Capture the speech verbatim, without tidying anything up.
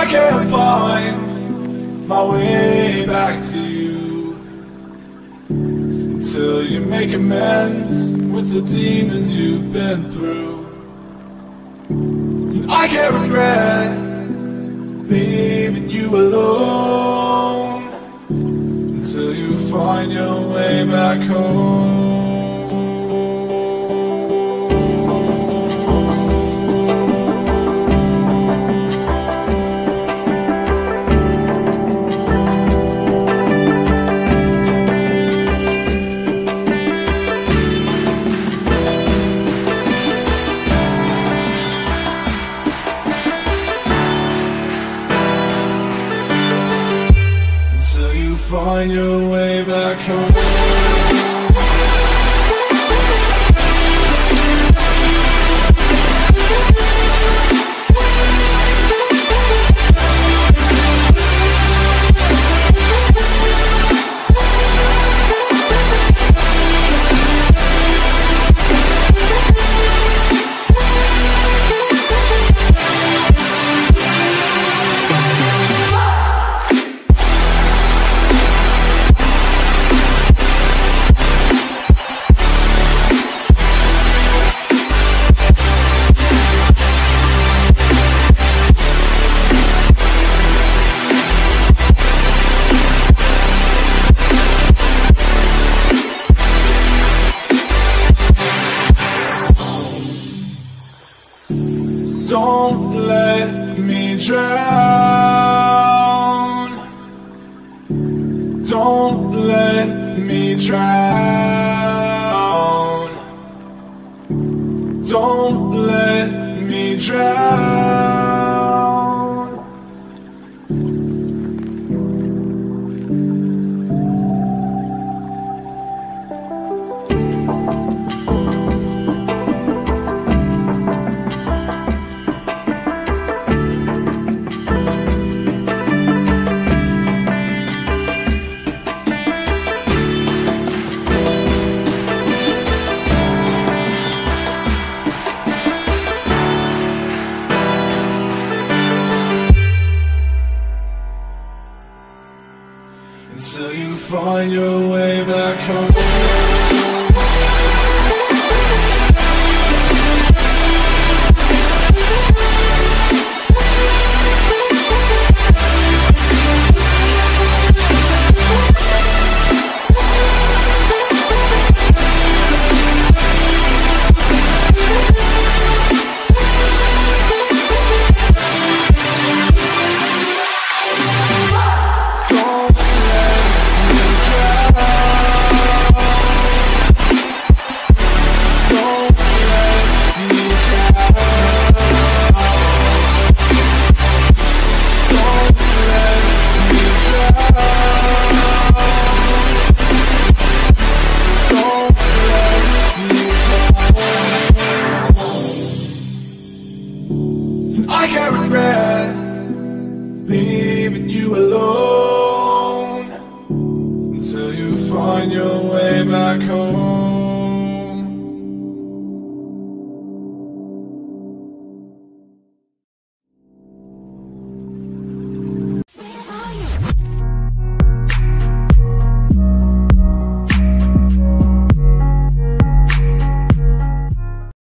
can't find my way back to you until you make amends with the demons you've been through. And I can't regret leaving you alone until you find your way back home. Find your way back home. Don't let me drown. Don't let me drown. Don't let me drown. Until you find your way back home. I can't regret leaving you alone until you find your way back home.